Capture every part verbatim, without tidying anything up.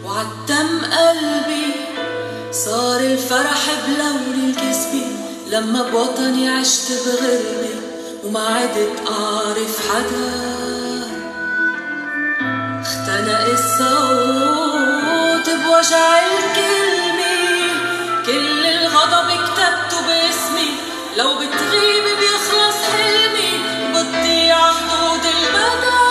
وعتم قلبي صار الفرح بلون الكسبي، لما بوطني عشت بغربي وما عدت أعرف حدا. اختنق الصوت بوجع الكلمة، كل الغضب كتبته باسمي، لو بتغيب بيخلص حلمي وبتضيع حدود المدى.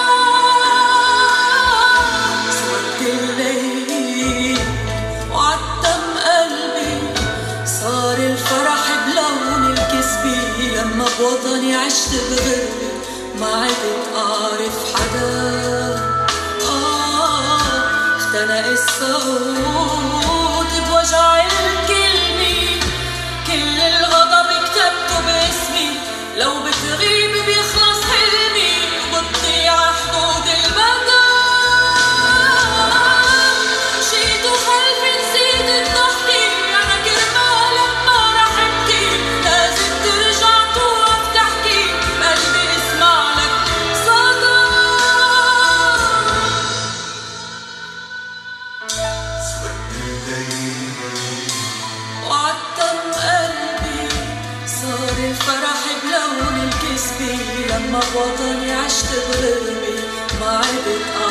سود الليل وعتم قلبي صار الفرح بلون الكسبي، لما بوطني عشت بغربي ما عدت أعرف حدا. آه اختنق الصوت بوجع الكلمة، كل الغضب كتبته باسمي، لو بتغيب بيخلص حلمي وبتضيع حدود المدى. مشيت وخلفي نسيت الضحكة، أنا كرمالك ما رح أبكي، لازم ترجع توقف تحكي، قلبي اسمع لك صدى. سود الليل وعتم قلبي صار الفرح بلون الكسبي، لما بوطني عشت بغربي ما عدت